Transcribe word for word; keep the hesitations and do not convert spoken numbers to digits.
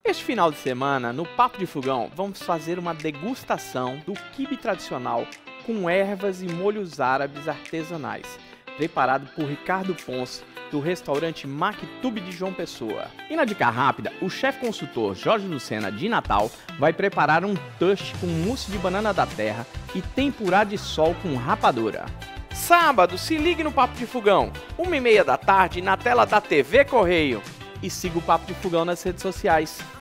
Este final de semana, no Papo de Fogão, vamos fazer uma degustação do quibe tradicional com ervas e molhos árabes artesanais, preparado por Ricardo Ponce, do restaurante Maktub de João Pessoa. E na dica rápida, o chefe consultor Jorge Lucena de Natal vai preparar um touch com mousse de banana da terra e tempurá de sol com rapadura. Sábado, se ligue no Papo de Fogão, uma e meia da tarde na tela da T V Correio. E siga o Papo de Fogão nas redes sociais.